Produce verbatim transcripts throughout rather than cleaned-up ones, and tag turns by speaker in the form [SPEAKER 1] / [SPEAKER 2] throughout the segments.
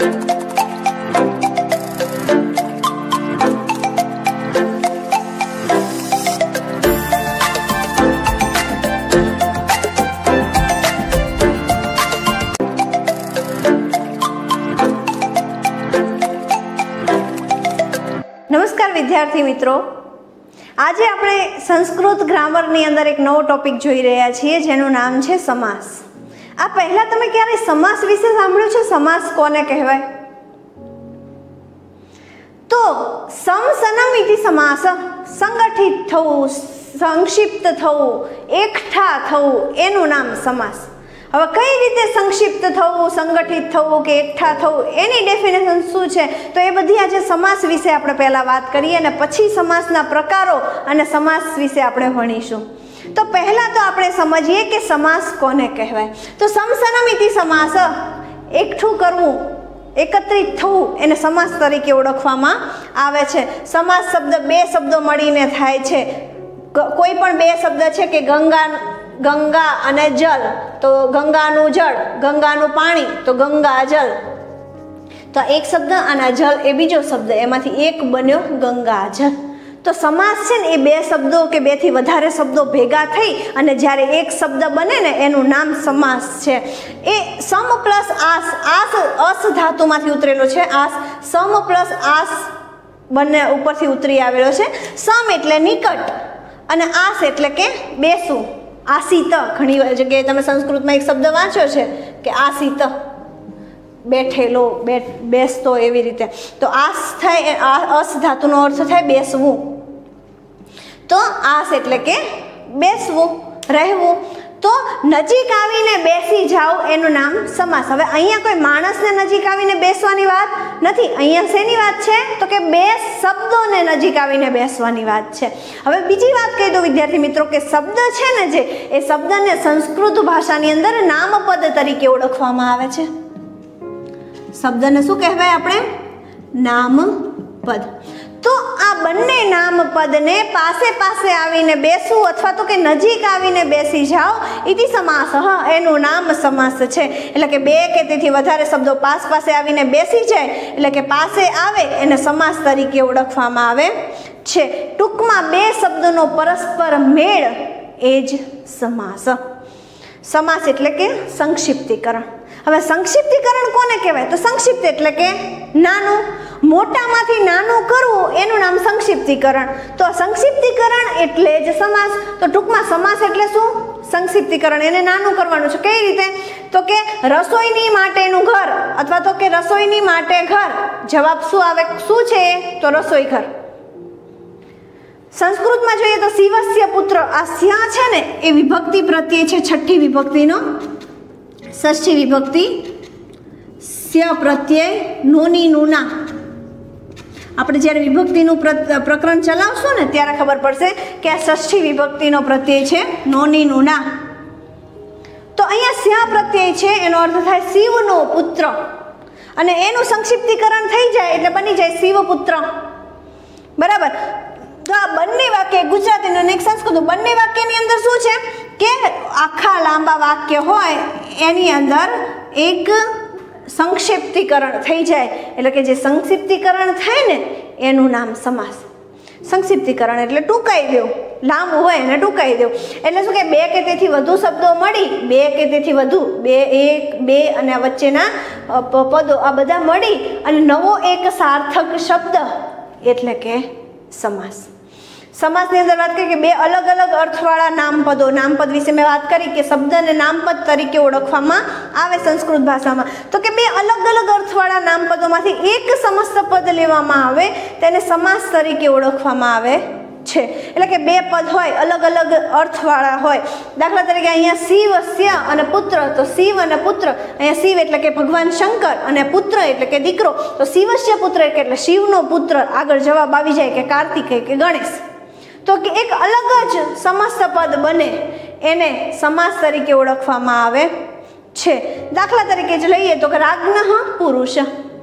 [SPEAKER 1] नमस्कार विद्यार्थी मित्रों, आज આપણે સંસ્કૃત ગ્રામરની અંદર એક નવો ટોપિક જોઈ રહ્યા છીએ જેનું નામ છે સમાસ। આ પહેલા તમે ક્યારે સમાસ વિશે સાંભળ્યું છે? સમાસ કોને કહેવાય? તો સમ સનમ ઇતિ સમાસ, સંગઠિત થવું, સંક્ષિપ્ત થવું, એકઠા થવું એનું નામ સમાસ। હવે કઈ રીતે સંક્ષિપ્ત થવું, સંગઠિત થવું કે એકઠા થવું એની ડેફિનેશન શું છે, તો એ બધી આજે સમાસ વિશે આપણે પહેલા વાત કરીએ અને પછી સમાસના પ્રકારો અને સમાસ વિશે આપણે ભણીશું। તો પહેલા તો આપણે સમજીએ કે સમાસ કોને કહેવાય। તો સમસનમિતિ સમાસ, એકઠું કરવું, એકત્રિત થવું એને સમાસ તરીકે ઓળખવામાં આવે છે। સમાસ શબ્દ બે શબ્દો મળીને થાય છે। કોઈ પણ બે શબ્દ છે કે ગંગા ગંગા અને જલ, તો ગંગાનું જળ, ગંગાનું પાણી, તો ગંગા જલ, તો એક શબ્દ અને જલ એ બીજો શબ્દ, એમાંથી એક બન્યો ગંગા જલ। તો સમાસ છે ને એ બે શબ્દો કે બે થી વધારે શબ્દો ભેગા થઈ અને જ્યારે એક શબ્દ બને ને એનું નામ સમાસ છે। એ સમ પ્લસ આસ, આસ અસ ધાતુમાંથી ઉતરેલો છે, આસ, સમ પ્લસ આસ બંને ઉપરથી ઉતરી આવેલો છે। સમ એટલે નિકટ અને આસ એટલે કે બેસવું, આસીત। ઘણી જગ્યાએ તમે સંસ્કૃતમાં એક શબ્દ વાંચ્યો છે કે આસીત, બેઠેલો, બેસતો, એવી રીતે। તો આસ થાય, અસ ધાતુનો અર્થ થાય બેસવું, તો આસ એટલે કે બેસવું, રહેવું। તો નજીક આવીને બેસી જાઓ એનું નામ સમાસ। હવે અહીંયા કોઈ માણસને નજીક આવીને બેસવાની વાત નથી, અહીંયા શેની વાત છે તો કે બે શબ્દોને નજીક આવીને બેસવાની વાત છે। હવે બીજી વાત કહી દો વિદ્યાર્થી મિત્રો કે શબ્દ છે ને જે એ શબ્દને સંસ્કૃત ભાષાની અંદર નામપદ તરીકે ઓળખવામાં આવે છે। શબ્દને શું કહેવાય આપણે? નામપદ। તો આ બંને નામપદને પાસે પાસે આવીને બેસવું અથવા તો કે નજીક આવીને બેસી જાઓ ઇતિ સમાસ, એનું નામ સમાસ છે। એટલે કે બે કે તેથી વધારે શબ્દો પાસ પાસે આવીને બેસી જાય એટલે કે પાસે આવે એને સમાસ તરીકે ઓળખવામાં આવે છે। ટૂંકમાં બે શબ્દોનો પરસ્પર મેળ એ જ સમાસ। સમાસ એટલે કે સંક્ષિપ્તીકરણ। હવે સંક્ષિપ્તીકરણ કોને કહેવાય? તો સંક્ષિપ્ત એટલે કે નાનું, મોટામાંથી નાનું કરવું એનું નામ સંક્ષિપ્તીકરણ। તો સંક્ષિપ્તીકરણ એટલે જ સમાસ। તો ટૂંકમાં સમાસ એટલે શું? સંક્ષિપ્તીકરણ, એને નાનું કરવાનું છે। કઈ રીતે? તો કે રસોઈની માટેનું ઘર અથવા તો કે રસોઈની માટે ઘર, જવાબ શું આવે? શું છે? તો રસોઈ ઘર। સંસ્કૃતમાં જોઈએ તો શિવસ્ય પુત્ર, આ સ્યા છે ને એ વિભક્તિ પ્રત્યય છે, છઠ્ઠી વિભક્તિનો, ષષ્ઠી વિભક્તિ, સ્ય પ્રત્યય, નોની નુના। આપણે જ્યારે વિભક્તિનું પ્રકરણ ચલાવશું ને ત્યારે ખબર પડશે કે આ ષષ્ઠી વિભક્તિનો પ્રત્યય છે, નોની નુના। તો અહીંયા સ્યા પ્રત્યય છે એનો અર્થ થાય શિવનો પુત્ર, અને એનું સંક્ષિપ્તીકરણ થઈ જાય એટલે બની જાય શિવપુત્ર, બરાબર। તો આ બંને વાક્ય, ગુજરાતી અને સંસ્કૃત બંને વાક્યની અંદર શું છે કે આખા લાંબા વાક્ય હોય એની અંદર એક સંક્ષિપ્તીકરણ થઈ જાય એટલે કે જે સંક્ષિપ્તીકરણ થાય ને એનું નામ સમાસ। સંક્ષિપ્તીકરણ એટલે ટૂંકાઈ દેવું, લાંબુ હોય એને ટૂંકાઈ દેવું। એટલે શું કે બે કે તેથી વધુ શબ્દો મળી, બે કે તેથી વધુ, બે, એક, બે અને વચ્ચેના પદો આ બધા મળી અને નવો એક સાર્થક શબ્દ એટલે કે સમાસ। સમાસની અંદર વાત કરી કે બે અલગ અલગ અર્થવાળા નામપદો, નામપદ વિશે મેં વાત કરી કે શબ્દને નામપદ તરીકે ઓળખવામાં આવે સંસ્કૃત ભાષામાં। તો કે બે અલગ અલગ અર્થવાળા નામપદોમાંથી એક સમસ્ત પદ લેવામાં આવે તેને સમાસ તરીકે ઓળખવામાં આવે છે। એટલે કે બે પદ હોય, અલગ અલગ અર્થવાળા હોય। દાખલા તરીકે અહીંયા શિવ, સ્ય અને પુત્ર, તો શિવ અને પુત્ર, અહીંયા શિવ એટલે કે ભગવાન શંકર અને પુત્ર એટલે કે દીકરો, તો શિવસ્ય પુત્ર એટલે શિવનો પુત્ર, આગળ જવાબ આવી જાય કે કાર્તિકેય કે ગણેશ। તો કે એક અલગ જ સમસ્ત પદ બને એને સમાસ તરીકે ઓળખવામાં આવે છે। દાખલા તરીકે જ લઈએ તો કે રાજ્ઞઃ પુરુષ,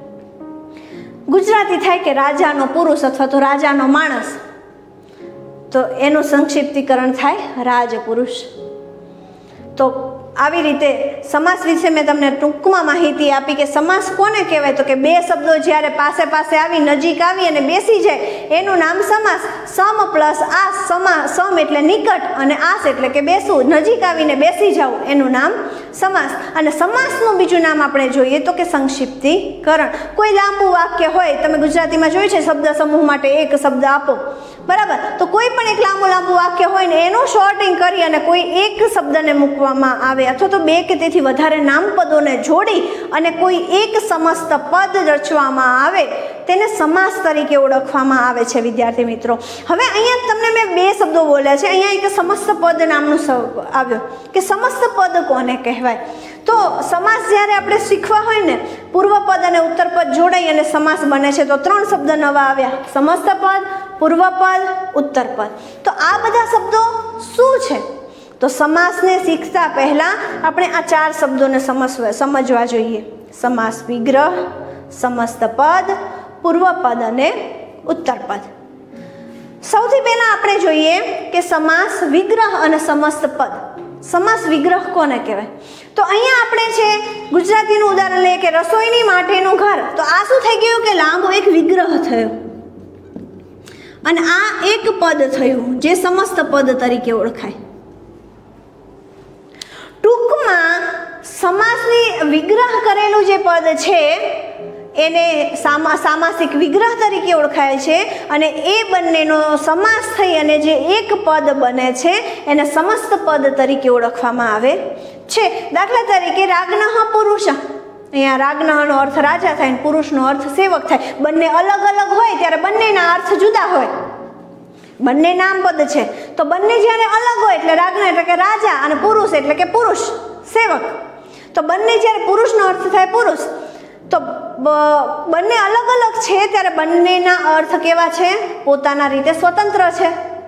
[SPEAKER 1] ગુજરાતી થાય કે રાજાનો પુરુષ અથવા તો રાજાનો માણસ, તો એનું સંક્ષિપ્તીકરણ થાય રાજપુરુષ। તો આવી રીતે સમાસ વિશે મેં તમને ટૂંકમાં માહિતી આપી કે સમાસ કોને કહેવાય, તો કે બે શબ્દો જ્યારે પાસે પાસે આવી નજીક આવી અને બેસી જાય એનું નામ સમાસ. સમ પ્લસ આસ, સમા સમ એટલે નિકટ અને આસ એટલે કે બેસવું, નજીક આવીને બેસી જવું એનું નામ સમાસ. અને સમાસનું બીજું નામ આપણે જોઈએ તો કે સંક્ષિપ્તીકરણ. કોઈ લાંબુ વાક્ય હોય, તમે ગુજરાતીમાં જોયું છે શબ્દ સમૂહ માટે એક શબ્દ આપો, બરાબર, તો કોઈ પણ એક લાંબુ લાંબુ વાક્ય હોય ને એનું શોર્ટિંગ કરી અને કોઈ એક શબ્દને મૂકવામાં આવે અથવા તો બે કે તેથી વધારે નામપદોને જોડી અને કોઈ એક સમસ્ત પદ રચવામાં આવે તેને સમાસ તરીકે ઓળખવામાં આવે છે વિદ્યાર્થી મિત્રો. હવે અહીંયા તમને મેં બે શબ્દો બોલ્યા છે, અહીંયા એક સમસ્ત પદ નામનું આવ્યો કે સમસ્ત પદ કોને કહેવાય. તો સમાસ જ્યારે આપણે શીખવા હોય ને, પૂર્વ પદ અને ઉત્તર પદ જોડાઈ અને સમાસ બને છે. તો ત્રણ શબ્દ નવા આવ્યા, સમસ્ત પદ, પૂર્વ પદ, ઉત્તર પદ. તો આ બધા શબ્દો શું છે? તો સમાસને શીખતા પહેલા આપણે આ ચાર શબ્દોને સમજવા સમજવા જોઈએ. સમાસ વિગ્રહ, સમસ્ત પદ, પૂર્વ પદ અને ઉત્તર પદ. સૌથી પહેલા આપણે જોઈએ કે સમાસ વિગ્રહ અને સમસ્ત પદ. સમાસ વિગ્રહ કોને કહેવાય? તો અહીંયા આપણે છે ગુજરાતીનું ઉદાહરણ લઈએ કે રસોઈની માટેનું ઘર. તો આ શું થઈ ગયું કે લાંબો એક વિગ્રહ થયો અને આ એક પદ થયું જે સમસ્ત પદ તરીકે ઓળખાય. ટૂંકમાં સમાસની વિગ્રહ કરેલું જે પદ છે એને સામા સામાસિક વિગ્રહ તરીકે ઓળખાય છે અને એ બંનેનો સમાસ થઈ અને જે એક પદ બને છે એને સમસ્ત પદ તરીકે ઓળખવામાં આવે છે. દાખલા તરીકે રાગનઃ પુરુષ, અહીંયા રાગનઃનો અર્થ રાજા થાય અને પુરુષનો અર્થ સેવક થાય. બંને અલગ અલગ હોય ત્યારે બંનેના અર્થ જુદા હોય, બંને નામપદ છે. તો બંને જ્યારે અલગ હોય એટલે રાગન એટલે કે રાજા અને પુરુષ એટલે કે પુરુષ સેવક. તો બંને જ્યારે પુરુષનો અર્થ થાય પુરુષ, તો બંને અલગ અલગ છે ત્યારે બંનેના અર્થ કેવા છે? પોતાના રીતે સ્વતંત્ર છે,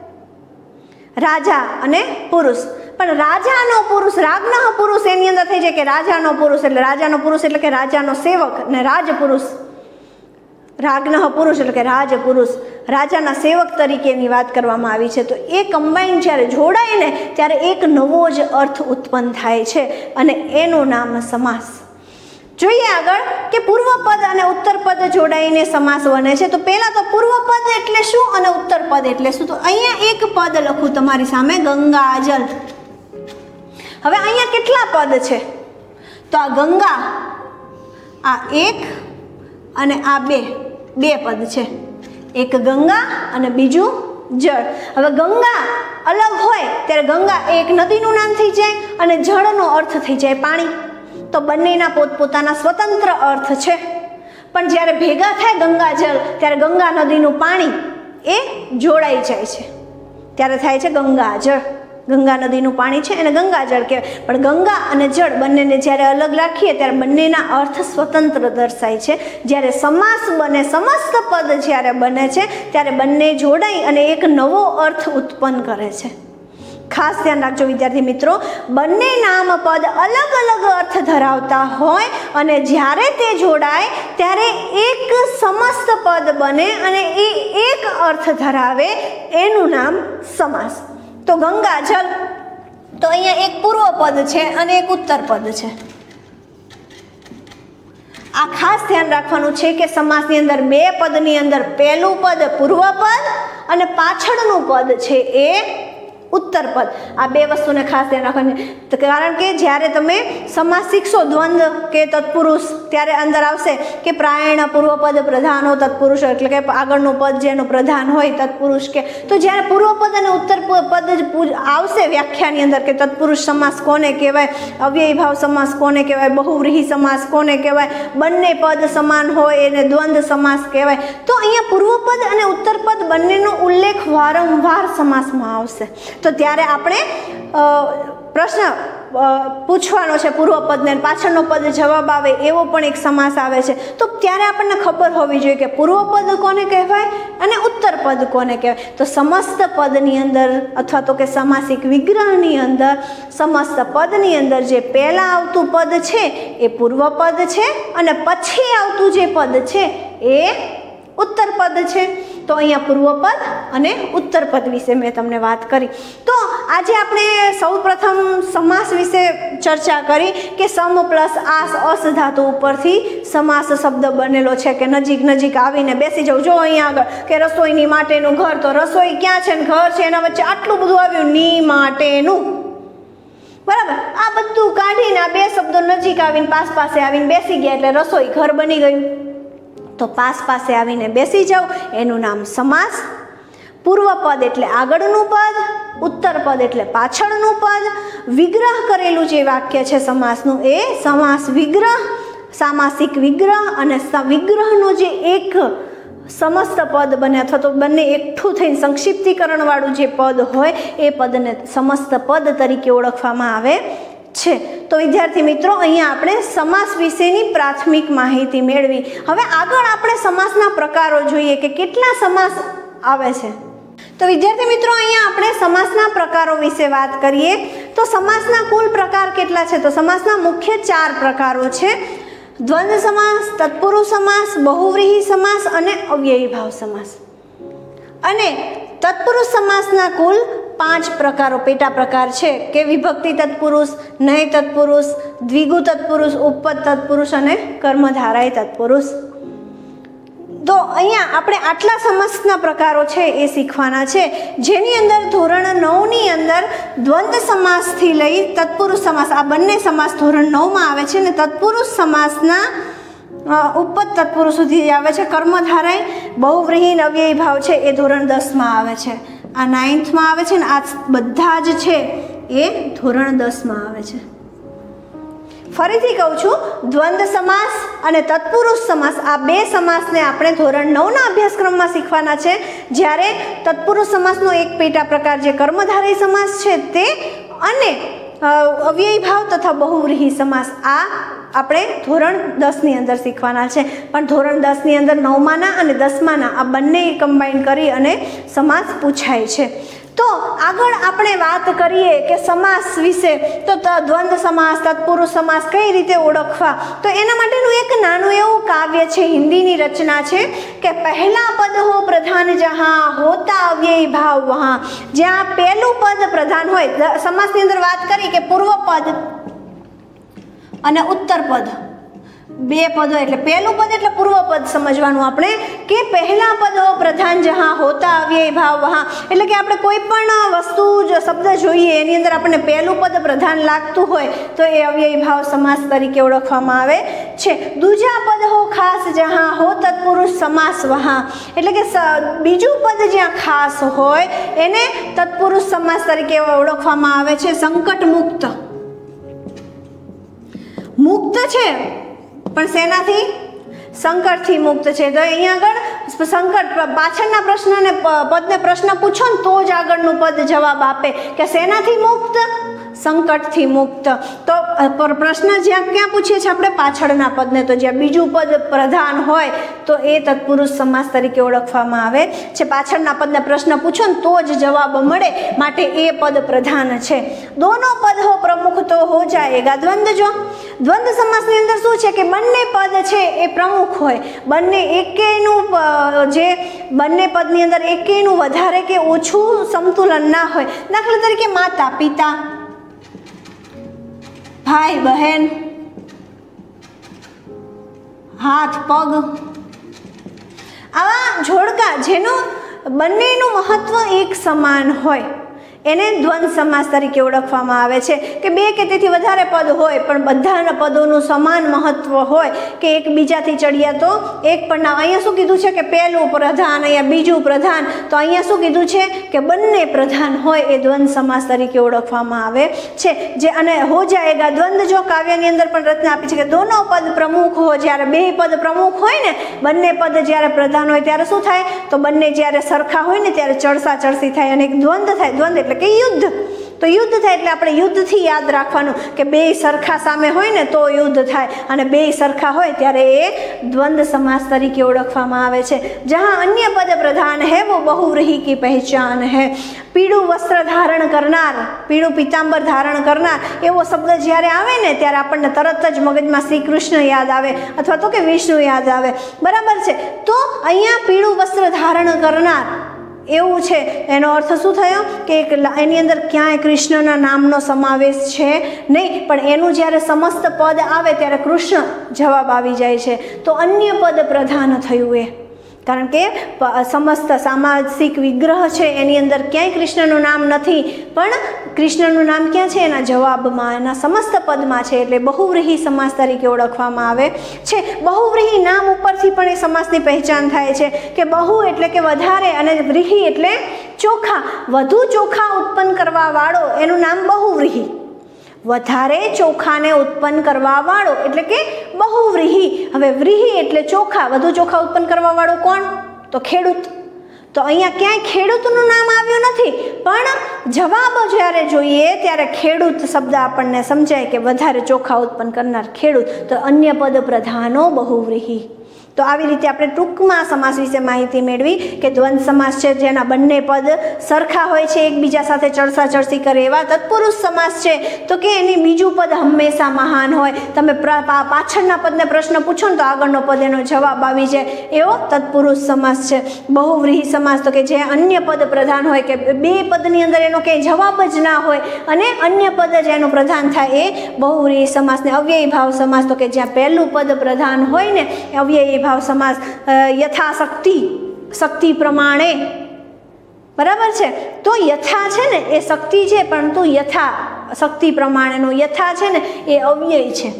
[SPEAKER 1] રાજા અને પુરુષ. પણ રાજાનો પુરુષ, રાગનઃ પુરુષ એની અંદર થઈ જાય કે રાજાનો પુરુષ એટલે રાજાનો પુરુષ એટલે કે રાજાનો સેવક, અને રાજપુરુષ રાગનઃ પુરુષ એટલે કે રાજપુરુષ, રાજાના સેવક તરીકેની વાત કરવામાં આવી છે. તો એ કમ્બાઈન જ્યારે જોડાય ને ત્યારે એક નવો જ અર્થ ઉત્પન્ન થાય છે અને એનું નામ સમાસ. જોઈએ આગળ કે પૂર્વ પદ અને ઉત્તર પદ જોડાઈને સમાસ બને છે. તો પહેલા તો પૂર્વ પદ એટલે શું અને ઉત્તર પદ એટલે શું? તો અહીંયા એક પદ લખું તમારી સામે, ગંગાજલ. હવે અહીંયા કેટલા પદ છે? તો આ ગંગા, આ એક અને આ બે, બે પદ છે. એક ગંગા અને બીજું જળ. હવે ગંગા અલગ હોય ત્યારે ગંગા એક નદીનું નામ થઈ જાય અને જળનો અર્થ થઈ જાય પાણી. તો બંનેના પોતપોતાના સ્વતંત્ર અર્થ છે, પણ જ્યારે ભેગા થાય ગંગાજળ ત્યારે ગંગા નદીનું પાણી એ જોડાઈ જાય છે ત્યારે થાય છે ગંગાજળ. ગંગા નદીનું પાણી છે એને ગંગાજળ કહેવાય. પણ ગંગા અને જળ બંનેને જ્યારે અલગ રાખીએ ત્યારે બંનેના અર્થ સ્વતંત્ર દર્શાય છે. જ્યારે સમાસ બને, સમસ્ત પદ જ્યારે બને છે ત્યારે બંને જોડાઈ અને એક નવો અર્થ ઉત્પન્ન કરે છે. ખાસ ધ્યાન રાખજો વિદ્યાર્થી મિત્રો, બંને નામપદ અલગ અલગ અર્થ ધરાવતા હોય અને જ્યારે તે જોડાય ત્યારે એક સમસ્ત પદ બને અને એ એક અર્થ ધરાવે એનું નામ સમાસ. તો ગંગાજળ, તો અહીંયા એક પૂર્વ પદ છે અને એક ઉત્તર પદ છે. આ ખાસ ધ્યાન રાખવાનું છે કે સમાસની અંદર બે પદની અંદર પહેલું પદ પૂર્વ પદ અને પાછળનું પદ છે એ ઉત્તર પદ. આ બે વસ્તુને ખાસ ધ્યાન રાખવાની, કારણ કે જ્યારે તમે સમાસ શીખશો દ્વંદ્વ કે તત્પુરુષ ત્યારે અંદર આવશે કે પ્રાયણ પૂર્વ પદ પ્રધાનો તત્પુરુષ, એટલે કે આગળનું પદ જેનું પ્રધાન હોય તત્પુરુષ કે. તો જ્યારે પૂર્વ પદ અને ઉત્તર પદ આવશે વ્યાખ્યાની અંદર કે તત્પુરુષ સમાસ કોને કહેવાય, અવ્યયી ભાવ સમાસ કોને કહેવાય, બહુવ્રીહી સમાસ કોને કહેવાય, બંને પદ સમાન હોય એને દ્વંદ્વ સમાસ કહેવાય. તો અહીંયા પૂર્વ પદ અને ઉત્તર પદ બંનેનો ઉલ્લેખ વારંવાર સમાસમાં આવશે. તો ત્યારે આપણે પ્રશ્ન પૂછવાનો છે, પૂર્વ પદને પાછળનો પદ જવાબ આવે એવો પણ એક સમાસ આવે છે. તો ત્યારે આપણને ખબર હોવી જોઈએ કે પૂર્વ પદ કોને કહેવાય અને ઉત્તર પદ કોને કહેવાય. તો સમસ્ત પદની અંદર અથવા તો કે સામાસિક વિગ્રહની અંદર સમસ્ત પદની અંદર જે પહેલાં આવતું પદ છે એ પૂર્વ પદ છે અને પછી આવતું જે પદ છે એ ઉત્તર પદ છે. તો અહીંયા પૂર્વપદ અને ઉત્તરપદ વિશે મેં તમને વાત કરી. તો આજે આપણે સૌપ્રથમ સમાસ વિશે ચર્ચા કરી કે સમ પ્લસ આસ અસ ધાતુ ઉપરથી સમાસ શબ્દ બનેલો છે કે નજીક નજીક આવીને બેસી જવું. જો અહીંયા આગળ કે રસોઈની માટેનું ઘર, તો રસોઈ ક્યાં છે ને ઘર છે એના વચ્ચે આટલું બધું આવ્યું, ની માટેનું, બરાબર. આ બધું કાઢીને આ બે શબ્દો નજીક આવીને પાસ પાસે આવીને બેસી ગયા એટલે રસોઈ ઘર બની ગયું. તો પાસ પાસે આવીને બેસી જાવ એનું નામ સમાસ. પૂર્વપદ એટલે આગળનું પદ, ઉત્તરપદ એટલે પાછળનું પદ. વિગ્રહ કરેલું જે વાક્ય છે સમાસનું એ સમાસ વિગ્રહ, સામાસિક વિગ્રહ અને વિગ્રહનો જે એક સમસ્ત પદ બને અથવા તો બંને એકઠું થઈને સંક્ષિપ્તીકરણ વાળું જે પદ હોય એ પદને સમસ્ત પદ તરીકે ઓળખવામાં આવે છે. તો વિદ્યાર્થી મિત્રો, અહીંયા આપણે સમાસ વિશેની પ્રાથમિક માહિતી મેળવી. હવે આગળ આપણે સમાસના પ્રકારો જોઈએ કે કેટલા સમાસ આવે છે. તો વિદ્યાર્થી મિત્રો, અહીંયા આપણે સમાસના પ્રકારો વિશે વાત કરીએ તો સમાસના કુલ પ્રકાર કેટલા છે? તો સમાસના મુખ્ય ચાર પ્રકારો છે: દ્વંદ્વ સમાસ, તત્પુરુષ સમાસ, બહુવ્રીહી સમાસ અને અવ્યયીભાવ સમાસ. અને તત્પુરુષ સમાસના કુલ પાંચ પ્રકારો, પેટા પ્રકાર છે કે વિભક્તિ તત્પુરુષ, નય તત્પુરુષ, દ્વિગુ તત્પુરુષ, ઉપપદ તત્પુરુષ અને કર્મધારય તત્પુરુષ. તો અહીંયા આપણે આટલા સમાસના પ્રકારો છે એ શીખવાના છે, જેની અંદર ધોરણ નવની અંદર દ્વંદ્વ સમાસથી લઈ તત્પુરુષ સમાસ, આ બંને સમાસ ધોરણ નવમાં આવે છે અને તત્પુરુષ સમાસના ઉપપદ તત્પુરુષ સુધી આવે છે. કર્મધારય, બહુવ્રીહી, અવ્યયીભાવ છે એ ધોરણ દસમાં આવે છે. આ નાઇન્થમાં આવે છે ને આ બધા જ છે એ ધોરણ દસમાં આવે છે. ફરીથી કહું છું, દ્વંદ્વ સમાસ અને તત્પુરુષ સમાસ આ બે સમાસને આપણે ધોરણ નવના અભ્યાસક્રમમાં શીખવાના છે. જ્યારે તત્પુરુષ સમાસનો એક પેટા પ્રકાર જે કર્મધારય સમાસ છે તે અને અવ્યયીભાવ તથા બહુવ્રીહી સમાસ આ આપણે ધોરણ દસની અંદર શીખવાના છે. પણ ધોરણ દસની અંદર નવમાના અને દસમાના આ બંને કમ્બાઈન કરી અને સમાસ પૂછાય છે. તો આગળ આપણે વાત કરીએ કે સમાસ વિશે, તો દ્વંદ્વ સમાસ, તત્પુરુષ સમાસ કઈ રીતે ઓળખવા, તો એના માટેનું એક નાનું એવું કાવ્ય છે, હિન્દીની રચના છે કે પહેલા પદ હો પ્રધાન જહાં હોતા અવ્યયી ભાવ વહાં. જ્યાં પહેલું પદ પ્રધાન હોય, સમાસની અંદર વાત કરી કે પૂર્વ પદ અને ઉત્તર પદ બે પદો, એટલે પહેલું પદ એટલે પૂર્વ પદ સમજવાનું આપણે કે પહેલા પદ હો પ્રધાન જહાં હોતા અવ્યયી ભાવ વહાં. એટલે કે આપણે કોઈ પણ વસ્તુ જો શબ્દ જોઈએ એની અંદર આપણને પહેલું પદ પ્રધાન લાગતું હોય તો એ અવ્યયી ભાવ સમાસ તરીકે ઓળખવામાં આવે છે. દૂજા પદ હો ખાસ જહાં હો તત્પુરુષ સમાસ વહાં. એટલે કે બીજું પદ જ્યાં ખાસ હોય એને તત્પુરુષ સમાસ તરીકે ઓળખવામાં આવે છે. સંકટ મુક્ત, મુક્ત છે પણ શેનાથી? સંકટથી મુક્ત છે. તો અહીંયા આગળ સંકટ, પાછળના પ્રશ્નને પદને પ્રશ્ન પૂછો ને તો જ આગળનું પદ જવાબ આપે કે શેનાથી મુક્ત? સંકટથી મુક્ત. તો પ્રશ્ન જ્યાં ક્યાં પૂછીએ છીએ આપણે? પાછળના પદને. તો જ્યાં બીજું પદ પ્રધાન હોય તો એ તત્પુરુષ સમાસ તરીકે ઓળખવામાં આવે છે. પાછળના પદને પ્રશ્ન પૂછો ને તો જ જવાબ મળે, માટે એ પદ પ્રધાન છે. દોનો પદ હો પ્રમુખ તો હો જાયેગા દ્વંદ્વ. જો દ્વંદ્વ સમાસની અંદર શું છે કે બંને પદ છે એ પ્રમુખ હોય, બંને એકેયનું જે બંને પદની અંદર એકેયનું વધારે કે ઓછું સમતુલન ના હોય. દાખલા તરીકે માતા પિતા, ભાઈ બહેન, હાથ પગ, આવા જોડકા જેનું બંનેનું મહત્વ એક સમાન હોય એને દ્વંદ્વ સમાસ તરીકે ઓળખવામાં આવે છે. કે બે કે તેથી વધારે પદ હોય પણ બધાના પદોનું સમાન મહત્વ હોય કે એકબીજાથી ચડિયા તો એક પણ ના. અહીંયા શું કીધું છે કે પહેલું પ્રધાન, અહીંયા બીજું પ્રધાન, તો અહીંયા શું કીધું છે કે બંને પ્રધાન હોય એ દ્વંદ્વ સમાસ તરીકે ઓળખવામાં આવે છે. જે અને હો જાયેગા દ્વંદ્વ, જો કાવ્યની અંદર પણ રચના આપી છે કે દોનો પદ પ્રમુખ હો. જ્યારે બે પદ પ્રમુખ હોય ને, બંને પદ જ્યારે પ્રધાન હોય ત્યારે શું થાય? તો બંને જ્યારે સરખા હોય ને ત્યારે ચડસા ચડસી થાય અને એક દ્વંદ્વ થાય. દ્વંદ્વ એટલે કે યુદ્ધ. તો યુદ્ધ થાય એટલે આપણે યુદ્ધથી યાદ રાખવાનું કે બે સરખા સામે હોય ને તો યુદ્ધ થાય, અને બે સરખા હોય ત્યારે એ દ્વંદ્વ સમાસ તરીકે ઓળખવામાં આવે છે. જहाँ अन्य पद प्रधान है वो बहुव्रीहि की पहचान है. पीड़ू वस्त्र धारण करनार, पीड़ू पीतांबर धारण करनार एवो शब्द જ્યારે આવે ને ત્યારે આપણને તરત જ મગજમાં શ્રી કૃષ્ણ યાદ આવે અથવા તો કે વિષ્ણુ યાદ આવે. બરાબર છે. તો અહીંયા પીળું વસ્ત્ર ધારણ કરનાર એવું છે, એનો અર્થ શું થયો કે એક એની અંદર ક્યાંય કૃષ્ણના નામનો સમાવેશ છે નહીં, પણ એનું જ્યારે સમસ્ત પદ આવે ત્યારે કૃષ્ણ જવાબ આવી જાય છે. તો અન્ય પદ પ્રધાન થયું એ, કારણ કે સમસ્ત સામાસિક વિગ્રહ છે એની અંદર ક્યાંય કૃષ્ણનું નામ નથી, પણ કૃષ્ણનું નામ ક્યાં છે? એના જવાબમાં, એના સમસ્ત પદમાં છે. એટલે બહુવ્રીહિ સમાસ તરીકે ઓળખવામાં આવે છે. બહુવ્રીહિ નામ ઉપરથી પણ એ સમાસની પહેચાન થાય છે કે બહુ એટલે કે વધારે અને વ્રીહિ એટલે ચોખા, વધુ ચોખા ઉત્પન્ન કરવા વાળો એનું નામ બહુવ્રીહિ. વધારે ચોખાને ઉત્પન્ન કરવા વાળો એટલે કે બહુવ્રીહિ. હવે વ્રીહિ એટલે ચોખા, વધુ ચોખા ઉત્પન્ન કરવા વાળો કોણ? તો ખેડૂત. તો અહીંયા ક્યાંય ખેડૂતનું નામ આવ્યું નથી, પણ જવાબ જ્યારે જોઈએ ત્યારે ખેડૂત શબ્દ આપણને સમજાય કે વધારે ચોખા ઉત્પન્ન કરનાર ખેડૂત. તો અન્ય પદ પ્રધાનો બહુવ્રીહિ. તો આવી રીતે આપણે ટૂંકમાં સમાસ વિશે માહિતી મેળવી કે દ્વંદ્વ સમાસ છે જેના બંને પદ સરખા હોય છે, એકબીજા સાથે ચડસા ચડસી કરે એવા. તત્પુરુષ સમાસ છે તો કે એની બીજું પદ હંમેશા મહાન હોય. તમે પાછળના પદને પ્રશ્ન પૂછો ને તો આગળનો પદ એનો જવાબ આવી જાય, એવો તત્પુરુષ સમાસ છે. બહુવ્રીહિ સમાસ તો કે જે અન્ય પદ પ્રધાન હોય, કે બે પદની અંદર એનો કંઈ જવાબ જ ના હોય અને અન્ય પદ જ એનું પ્રધાન થાય, એ બહુવ્રીહિ સમાસને. અવ્યયી ભાવ સમાસ તો કે જ્યાં પહેલું પદ પ્રધાન હોય ને, અવ્યયી ભાવ સમાસ. યથાશક્તિ, શક્તિ પ્રમાણે. બરાબર છે. તો યથા છે ને એ શક્તિ છે, પરંતુ યથા શક્તિ પ્રમાણેનું યથા છે ને એ અવ્યય છે.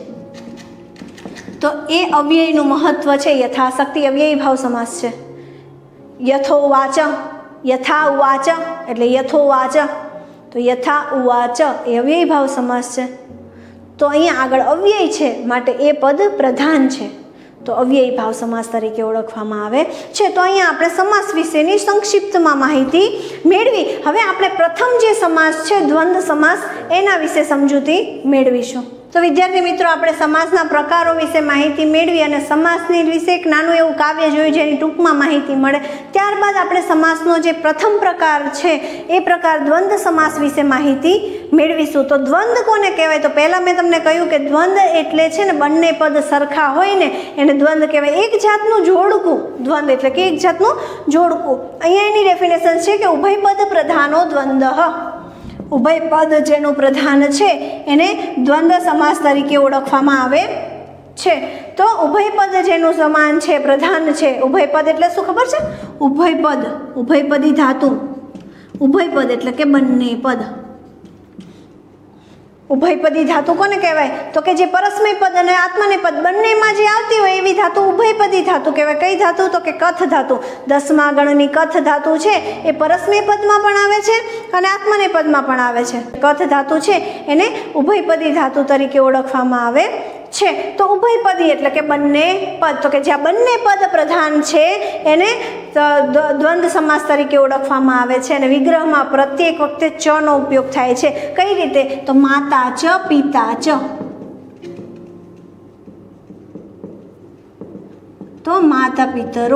[SPEAKER 1] તો એ અવ્યયનું મહત્વ છે. યથાશક્તિ અવ્યયી ભાવ સમાસ છે. યથોવાચ, યથા ઉવાચ એટલે યથોવાચ. તો યથા ઉવાચ એ અવ્યયી ભાવ સમાસ છે. તો અહીંયા આગળ અવ્યય છે માટે એ પદ પ્રધાન છે, તો અવ્યયી ભાવ સમાસ તરીકે ઓળખવામાં આવે છે. તો અહીંયા આપણે સમાસ વિશેની સંક્ષિપ્તમાં માહિતી મેળવી. હવે આપણે પ્રથમ જે સમાસ છે દ્વંદ્વ સમાસ, એના વિશે સમજૂતી મેળવીશું. તો વિદ્યાર્થી મિત્રો, આપણે સમાસના પ્રકારો વિશે માહિતી મેળવી અને સમાસની વિશે એક નાનું એવું કાવ્ય જોયું જેની ટૂંકમાં માહિતી મળે. ત્યારબાદ આપણે સમાસનો જે પ્રથમ પ્રકાર છે એ પ્રકાર દ્વંદ્વ સમાસ વિશે માહિતી મેળવીશું. તો દ્વંદ્વ કોને કહેવાય? તો પહેલાં મેં તમને કહ્યું કે દ્વંદ્વ એટલે છે ને બંને પદ સરખા હોય ને એને દ્વંદ્વ કહેવાય. એક જાતનું જોડકું દ્વંદ્વ એટલે કે એક જાતનું જોડકું. અહીંયા એની ડેફિનેશન છે કે ઉભય પદ પ્રધાનો દ્વંદ્વ. ઉભય પદ જેનું પ્રધાન છે એને દ્વંદ્વ સમાસ તરીકે ઓળખવામાં આવે છે. તો ઉભય પદ જેનું સમાન છે, પ્રધાન છે. ઉભય પદ એટલે શું ખબર છે? ઉભય પદ, ઉભયપદી ધાતુ. ઉભય પદ એટલે કે બંને પદ. ઉભયપદી ધાતુ કોને કહેવાય? તો કે જે પરસ્મય પદ અને આત્મનેય પદ બંનેમાં જે આવતી હોય એવી ધાતુ ઉભયપદી ધાતુ કહેવાય. કઈ ધાતુ? તો કે કથ ધાતુ. દસમા ગણની કથ ધાતુ છે એ પરસ્મય પદમાં પણ આવે છે અને આત્મનેય પદમાં પણ આવે છે. કથ ધાતુ છે એને ઉભયપદી ધાતુ તરીકે ઓળખવામાં આવે છે. તો ઉભયપદી એટલે કે બંને પદ. તો કે જ્યાં બંને પદ પ્રધાન છે એને દ્વંદ્વ સમાસ તરીકે ઓળખવામાં આવે છે. અને વિગ્રહમાં પ્રત્યેક વખતે ચ નો ઉપયોગ થાય છે. કઈ રીતે? તો માતા ચ પિતા ચ. તો માતા પિતરો,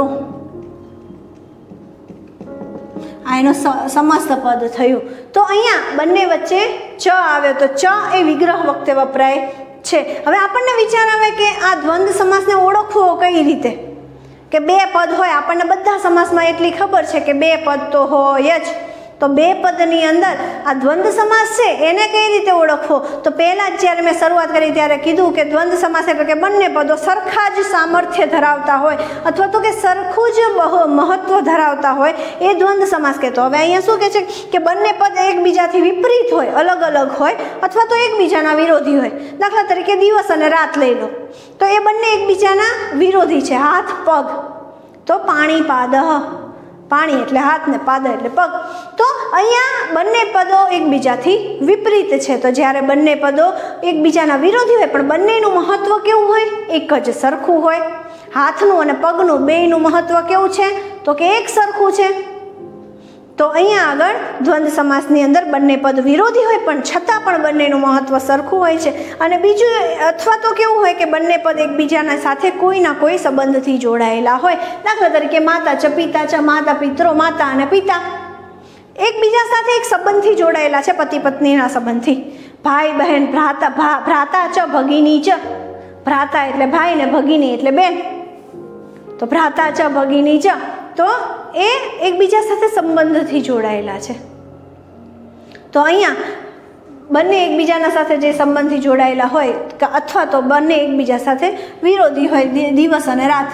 [SPEAKER 1] આ એનો સમસ્ત પદ થયું. તો અહીંયા બંને વચ્ચે ચ આવ્યો, તો ચ એ વિગ્રહ વખતે વપરાય છે. હવે આપણને વિચાર આવે કે આ દ્વંદ્વ સમાસને ઓળખવો કઈ રીતે? કે બે પદ હોય, આપણને બધા સમાસમાં એટલી ખબર છે કે બે પદ તો હોય જ. તો બે પદની અંદર આ દ્વંદ્વ સમાસ છે એને કઈ રીતે ઓળખવો? તો પહેલાં જ જ્યારે મેં શરૂઆત કરી ત્યારે કીધું કે દ્વંદ્વ સમાસ એટલે કે બંને પદો સરખા જ સામર્થ્ય ધરાવતા હોય અથવા તો કે સરખું જ બહુ મહત્વ ધરાવતા હોય એ દ્વંદ્વ સમાસ કહેતો. હવે અહીંયા શું કહે છે કે બંને પદ એકબીજાથી વિપરીત હોય, અલગ અલગ હોય અથવા તો એકબીજાના વિરોધી હોય. દાખલા તરીકે દિવસ અને રાત લઈ લો, તો એ બંને એકબીજાના વિરોધી છે. હાથ પગ, તો પાણી પાદહ, પાણી એટલે હાથ ને પાદ એટલે પગ. તો અહીંયા બંને પદો એકબીજાથી વિપરીત છે. તો જ્યારે બંને પદો એકબીજાના વિરોધી હોય પણ બંનેનું મહત્વ કેવું હોય? એક જ સરખું હોય. હાથનું અને પગનું બેયનું મહત્વ કેવું છે? તો કે એક સરખું છે. તો અહીંયા આગળ દ્વંદ્વ સમાસની અંદર બંને પદ વિરોધી હોય પણ છતાં પણ બંનેનું મહત્વ સરખું હોય છે. અને બીજું અથવા તો કેવું હોય કે બંને પદ એકબીજાના સાથે કોઈના કોઈ સંબંધથી જોડાયેલા હોય. દાખલા તરીકે માતા ચ પિતા ચ, માતા પિત્રો, માતા અને પિતા એકબીજા સાથે એક સંબંધથી જોડાયેલા છે, પતિ પત્નીના સંબંધથી. ભાઈ બહેન, ભ્રાતા ભ્રાતા ચ ભગિની ચ, ભ્રાતા એટલે ભાઈ ને ભગિની એટલે બેન, તો ભ્રાતા ચ ભગિની ચ, તો એ એકબીજા સાથે સંબંધથી જોડાયેલા છે. તો અહીંયા બંને એકબીજાના સાથે જે સંબંધથી જોડાયેલા હોય અથવા તો બંને એકબીજા સાથે વિરોધી હોય, દિવસ અને રાત,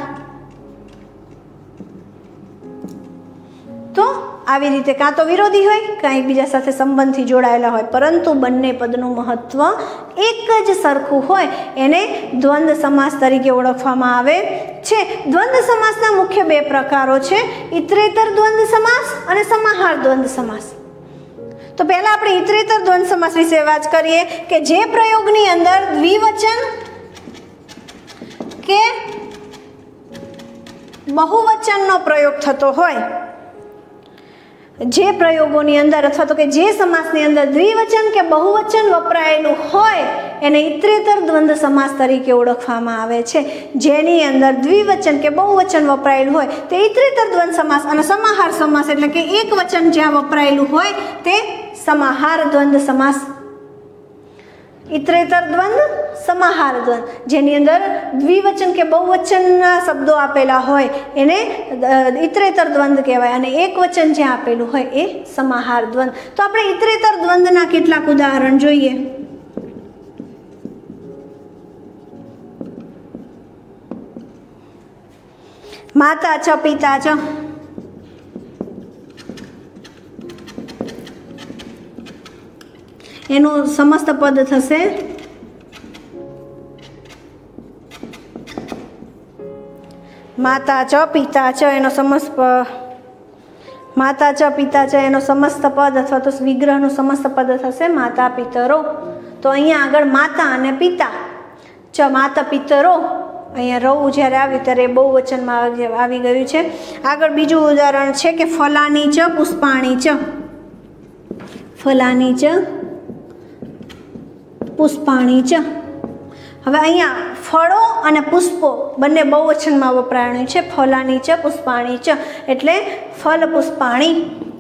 [SPEAKER 1] તો આવી રીતે કાં તો વિરોધી હોય કાં એકબીજા સાથે સંબંધથી જોડાયેલા હોય, પરંતુ બંને પદનું મહત્વ એક જ સરખું હોય એને દ્વંદ્વ સમાસ તરીકે ઓળખવામાં આવે છે. દ્વંદ્વ સમાસના મુખ્ય બે પ્રકારો છે, ઇતરેતર દ્વંદ્વ સમાસ અને સમાહાર દ્વંદ્વ સમાસ. તો પહેલા આપણે ઇતરેતર દ્વંદ્વ સમાસ વિશે વાત કરીએ કે જે પ્રયોગની અંદર દ્વિવચન કે બહુવચનનો પ્રયોગ થતો હોય, જે પ્રયોગોની અંદર અથવા તો કે જે સમાસની અંદર દ્વિવચન કે બહુવચન વપરાયેલું હોય એને ઇતરેતર દ્વંદ્વ સમાસ તરીકે ઓળખવામાં આવે છે. જેની અંદર દ્વિવચન કે બહુવચન વપરાયેલું હોય તે ઇતરેતર દ્વંદ્વ સમાસ, અને સમાહાર સમાસ એટલે કે એક વચન જ્યાં વપરાયેલું હોય તે સમાહાર દ્વંદ્વ સમાસ. ઇતરેતર દ્વંદ્વ, સમાહાર દ્વંદ્વ, જેની અંદર દ્વિવચન કે બહુવચનના શબ્દો આપેલા હોય એને ઇતરેતર દ્વંદ્વ કહેવાય, અને એક વચન જ્યાં આપેલું હોય એ સમાહાર દ્વંદ્વ. તો આપણે ઇતરેતર દ્વંદ્વના કેટલાક ઉદાહરણ જોઈએ. માતા ચ પિતા ચ, એનું સમસ્ત પદ થશે માતા ચ પિતા ચ, એનો સમસ્ત માતા ચ પિતા ચ એનો સમસ્ત પદ અથવા તો વિગ્રહનું સમસ્ત પદ થશે માતા પિતરો. તો અહીંયા આગળ માતા અને પિતા, ચ માતા પિતરો, અહીંયા રવ જ્યારે આવ્યું ત્યારે બહુ વચનમાં આવી ગયું છે. આગળ બીજું ઉદાહરણ છે કે ફલાની ચ પુષ્પાણી ચ, ફલાની ચ પુષ્પાણી ચ. હવે અહીંયા ફળો અને પુષ્પો બંને બહુવચનમાં વપરાયું છે. ફલાની ચ પુષ્પાણી ચ એટલે ફલ પુષ્પાણી.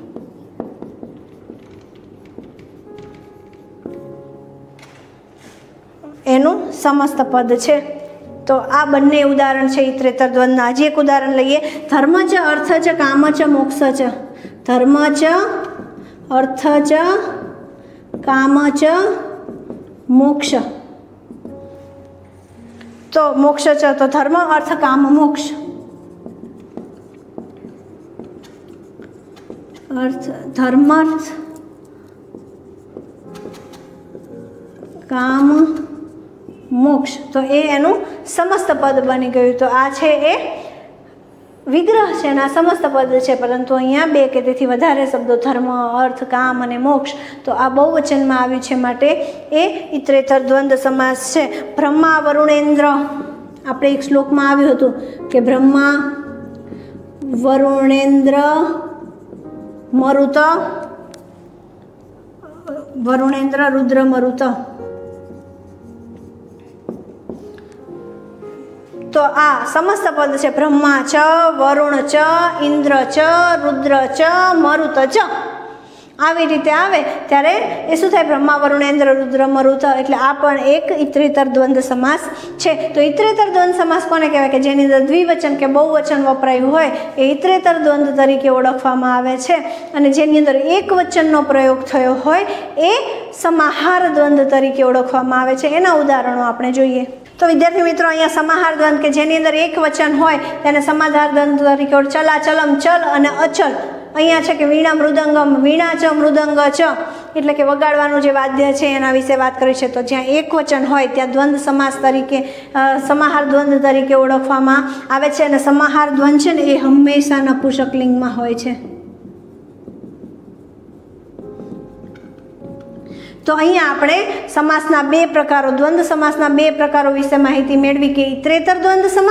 [SPEAKER 1] એનું સમસ્ત પદ છે. તો આ બંને ઉદાહરણ છે ઇતરેતર દ્વંદ્વના. હજી એક ઉદાહરણ લઈએ. ધર્મ ચ અર્થ ચ કામ ચ મોક્ષ ચ, ધર્મ ચ અર્થ ચ કામ ચ મોક્ષ. તો મોક્ષ ચ તો ધર્મ અર્થ કામ મોક્ષ, અર્થ ધર્માર્થ કામ મોક્ષ, તો એ એનું સમસ્ત પદ બની ગયું. તો આ છે એ વિગ્રહ છે અને આ સમસ્ત પદ છે, પરંતુ અહીંયા બે કે તેથી વધારે શબ્દો ધર્મ, અર્થ, કામ અને મોક્ષ, તો આ બહુવચનમાં આવ્યું છે માટે એ ઇતરેતર દ્વંદ્વ સમાસ છે. બ્રહ્મા વરુણેન્દ્ર, આપણે એક શ્લોકમાં આવ્યું હતું કે બ્રહ્મા વરુણેન્દ્ર મરુત, વરુણેન્દ્ર રુદ્ર મરુત. તો આ સમસ્ત પદ છે. બ્રહ્મા ચ, વરુણ ચ, ઇન્દ્ર ચ, રુદ્ર ચ, મરુત ચ. આવી રીતે આવે ત્યારે એ શું થાય? બ્રહ્મા વરુણેન્દ્ર રુદ્ર મરુત, એટલે આ પણ એક ઇતરેતર દ્વંદ્વ સમાસ છે. તો ઇતરેતર દ્વંદ્વ સમાસ કોને કહેવાય? કે જેની અંદર દ્વિવચન કે બહુવચન વપરાયું હોય એ ઇતરેતર દ્વંદ્વ તરીકે ઓળખવામાં આવે છે, અને જેની અંદર એક વચનનો પ્રયોગ થયો હોય એ સમાહાર દ્વંદ્વ તરીકે ઓળખવામાં આવે છે. એના ઉદાહરણો આપણે જોઈએ. તો વિદ્યાર્થી મિત્રો, અહીંયા સમાહાર દ્વંદ્વ કે જેની અંદર એક વચન હોય તેને સમાહાર દ્વંદ્વ તરીકે ચલા, ચલમ, ચલ અને અચલ. અહીંયા છે કે વીણા મૃદંગમ, વીણા ચ મૃદંગ ચ, એટલે કે વગાડવાનું જે વાદ્ય છે એના વિશે વાત કરી છે. તો જ્યાં એક વચન હોય ત્યાં દ્વંદ્વ સમાસ તરીકે સમાહાર દ્વંદ્વ તરીકે ઓળખવામાં આવે છે, અને સમાહાર દ્વંદ્વ છે ને એ હંમેશા નપુંસકલિંગમાં હોય છે. તો અહીંયા આપણે સમાસના બે પ્રકારો, દ્વંદ્વ સમાસના બે પ્રકારો વિશે માહિતી મેળવી કે ઇતરેતર દ્વંદ્વ સમાસ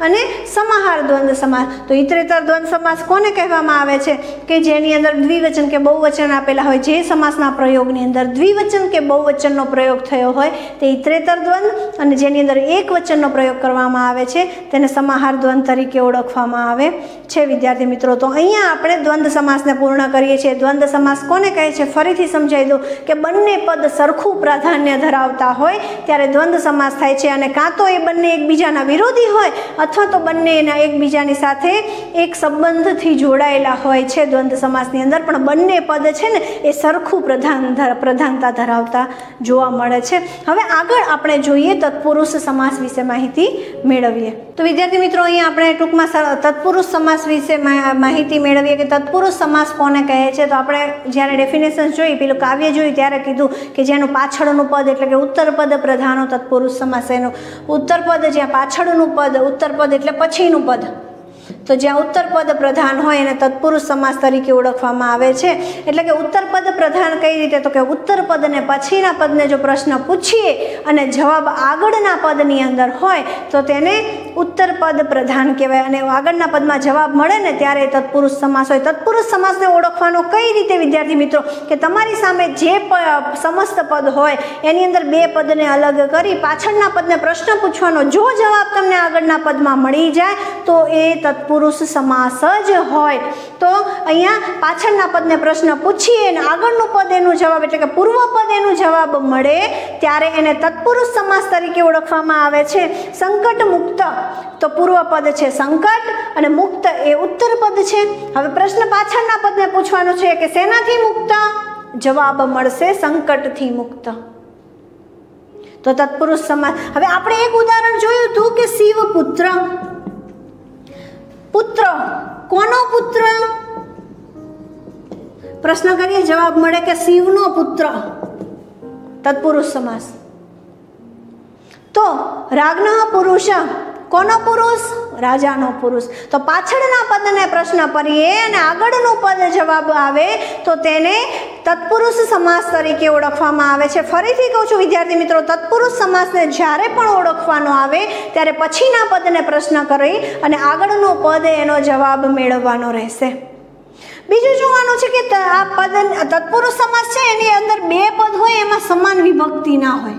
[SPEAKER 1] અને સમાહાર દ્વંદ્વ સમાસ. તો ઇતરેતર દ્વંદ્વ સમાસ કોને કહેવામાં આવે છે? કે જેની અંદર દ્વિવચન કે બહુવચન આપેલા હોય, જે સમાસના પ્રયોગની અંદર દ્વિવચન કે બહુવચનનો પ્રયોગ થયો હોય તે ઇતરેતર દ્વંદ્વ, અને જેની અંદર એક વચનનો પ્રયોગ કરવામાં આવે છે તેને સમાહાર દ્વંદ્વ તરીકે ઓળખવામાં આવે છે. વિદ્યાર્થી મિત્રો, તો અહીંયા આપણે દ્વંદ્વ સમાસને પૂર્ણ કરીએ છીએ. દ્વંદ્વ સમાસ કોને કહે છે? ફરીથી સમજાવી દઉં કે બંને પદ સરખું પ્રાધાન્ય ધરાવતા હોય ત્યારે દ્વંદ્વ સમાસ થાય છે, અને કાં તો એ બંને એકબીજાના વિરોધી હોય અથવા તો બંને એના એકબીજાની સાથે એક સંબંધથી જોડાયેલા હોય છે દ્વંદ્વ સમાસની અંદર, પણ બંને પદ છે ને એ સરખું પ્રધાન પ્રધાનતા ધરાવતા જોવા મળે છે. હવે આગળ આપણે જોઈએ તત્પુરુષ સમાસ વિશે માહિતી મેળવીએ. તો વિદ્યાર્થી મિત્રો, અહીંયા આપણે ટૂંકમાં તત્પુરુષ સમાસ વિશે માહિતી મેળવીએ કે તત્પુરુષ સમાસ કોને કહે છે. તો આપણે જ્યારે ડેફિનેશન જોઈ, પેલું કાવ્ય જોયું ત્યારે કીધું કે જેનું પાછળનું પદ એટલે કે ઉત્તર પદ પ્રધાનો તત્પુરુષ સમાસ. એનું ઉત્તર પદ જ્યાં પાછળનું પદ, ઉત્તર પદ એટલે પછીનું પદ, તો જ્યાં ઉત્તર પદ પ્રધાન હોય એને તત્પુરુષ સમાસ તરીકે ઓળખવામાં આવે છે. એટલે કે ઉત્તર પદ પ્રધાન કઈ રીતે? તો કે ઉત્તર પદને પછીના પદને જો પ્રશ્ન પૂછીએ અને જવાબ આગળના પદની અંદર હોય તો તેને ઉત્તર પદ પ્રધાન કહેવાય, અને આગળના પદમાં જવાબ મળે ને ત્યારે તત્પુરુષ સમાસ હોય. તત્પુરુષ સમાસને ઓળખવાનો કઈ રીતે વિદ્યાર્થી મિત્રો? કે તમારી સામે જે સમસ્ત પદ હોય એની અંદર બે પદને અલગ કરી પાછળના પદને પ્રશ્ન પૂછવાનો, જો જવાબ તમને આગળના પદમાં મળી જાય તો એ તત્પુરુષ સમાસ જ હોય. તો અહીંયા પાછળના પદને પ્રશ્ન પૂછીએ અને આગળનું પદ એનું જવાબ એટલે કે પૂર્વ પદ એનું જવાબ મળે ત્યારે એને તત્પુરુષ સમાસ તરીકે ઓળખવામાં આવે છે. સંકટ મુક્ત તો પૂર્વ પદ છે સંકટ અને મુક્ત એ ઉત્તર પદ છે. હવે પ્રશ્ન પાછળના પદને પૂછવાનો છે કે શેનાથી મુક્ત? જવાબ મળશે સંકટથી મુક્ત. તો તત્પુરુષ સમાસ. હવે આપણે એક ઉદાહરણ જોયું હતું કે શિવ પુત્ર. પુત્ર કોનો પુત્ર? પ્રશ્ન કરીએ, જવાબ મળે કે શિવનો પુત્ર. તત્પુરુષ સમાસ. તો રાગના પુરુષ કોનો પુરુષ? રાજાનો પુરુષ. તો પાછળના પદને પ્રશ્ન કરીએ અને આગળનું પદ જવાબ આવે તો તેને તત્પુરુષ સમાસ તરીકે ઓળખવામાં આવે છે. ફરીથી કહું છું વિદ્યાર્થી મિત્રો, તત્પુરુષ સમાસને જ્યારે પણ ઓળખવાનો આવે ત્યારે પછીના પદને પ્રશ્ન કરી અને આગળનું પદ એનો જવાબ મેળવવાનો રહેશે. બીજું જોવાનું છે કે આ પદ તત્પુરુષ સમાસ છે એની અંદર બે પદ હોય એમાં સમાન વિભક્તિ ના હોય.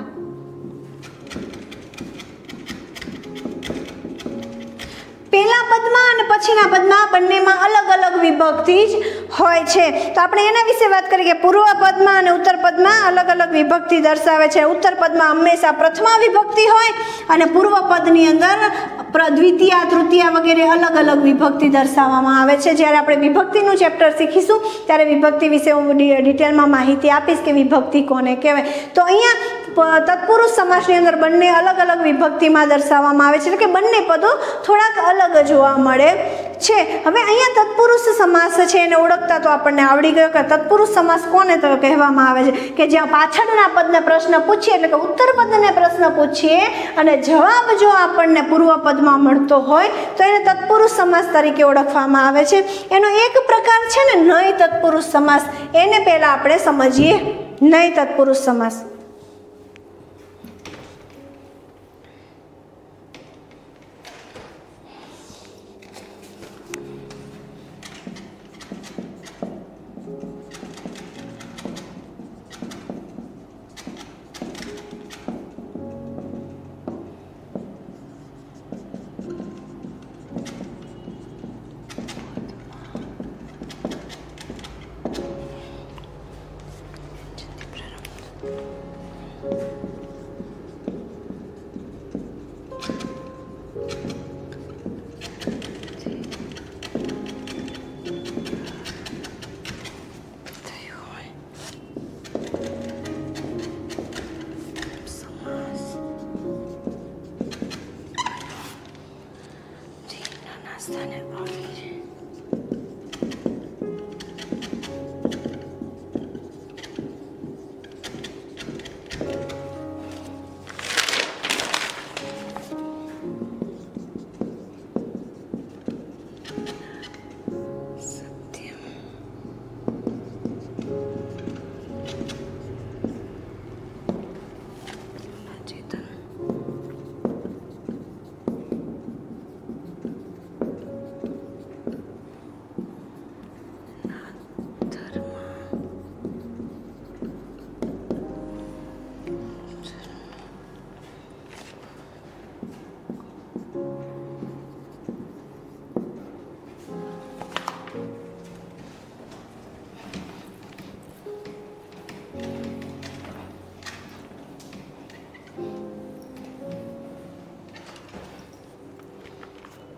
[SPEAKER 1] પહેલા પદમાં અને પછીના પદમાં બંનેમાં અલગ અલગ વિભક્તિ જ હોય છે. તો આપણે એના વિશે વાત કરીએ કે પૂર્વ પદમાં અને ઉત્તર પદમાં અલગ અલગ વિભક્તિ દર્શાવે છે. ઉત્તર પદમાં હંમેશા પ્રથમા વિભક્તિ હોય અને પૂર્વ પદની અંદર દ્વિતીય, તૃતીય વગેરે અલગ અલગ વિભક્તિ દર્શાવવામાં આવે છે. જ્યારે આપણે વિભક્તિનું ચેપ્ટર શીખીશું ત્યારે વિભક્તિ વિશે હું ડિટેલમાં માહિતી આપીશ કે વિભક્તિ કોને કહેવાય. તો અહીંયા તત્પુરુષ સમાસની અંદર બંને અલગ અલગ વિભક્તિમાં દર્શાવવામાં આવે છે, એટલે કે બંને પદો થોડાક અલગ જોવા મળે છે. હવે અહીંયા તત્પુરુષ સમાસ છે એને ઓળખતા તો આપણને આવડી ગયો કે તત્પુરુષ સમાસ કોને તો કહેવામાં આવે છે કે જ્યાં પાછળના પદને પ્રશ્ન પૂછીએ એટલે કે ઉત્તર પદને પ્રશ્ન પૂછીએ અને જવાબ જો આપણને પૂર્વ પદમાં મળતો હોય તો એને તત્પુરુષ સમાસ તરીકે ઓળખવામાં આવે છે. એનો એક પ્રકાર છે ને નય તત્પુરુષ સમાસ, એને પહેલા આપણે સમજીએ. નય તત્પુરુષ સમાસ.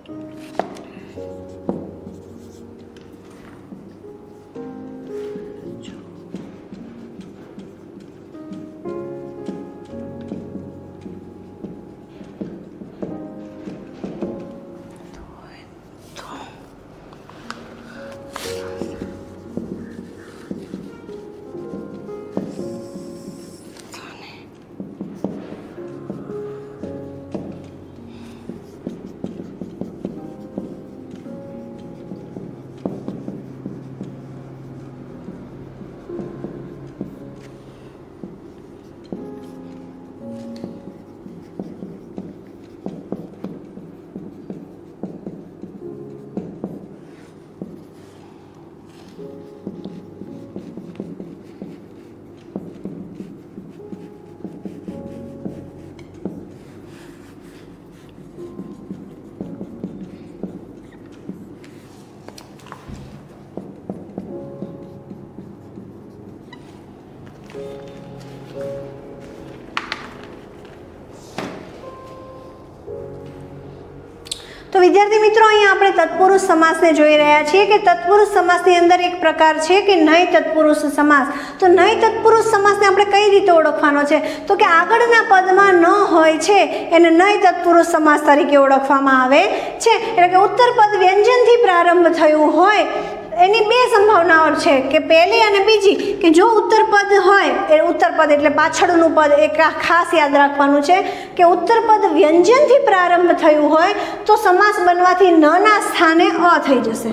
[SPEAKER 1] તો વિદ્યાર્થી મિત્રો અહીંયા આપણે તત્પુરુષ સમાસને જોઈ રહ્યા છીએ કે તત્પુરુષ સમાસની અંદર એક પ્રકાર છે કે નય તત્પુરુષ સમાસ. તો નય તત્પુરુષ સમાસને આપણે કઈ રીતે ઓળખવાનો છે? તો કે આગળના પદમાં ન હોય છે એને નય તત્પુરુષ સમાસ તરીકે ઓળખવામાં આવે છે. એટલે કે ઉત્તર પદ વ્યંજનથી પ્રારંભ થયું હોય એની બે સંભાવનાઓ છે કે પહેલી અને બીજી, કે જો ઉત્તર પદ હોય એ ઉત્તર પદ એટલે પાછળનું પદ એક ખાસ યાદ રાખવાનું છે કે ઉત્તર પદ વ્યંજનથી પ્રારંભ થયું હોય તો સમાસ બનવાથી ન ના સ્થાને અ થઈ જશે.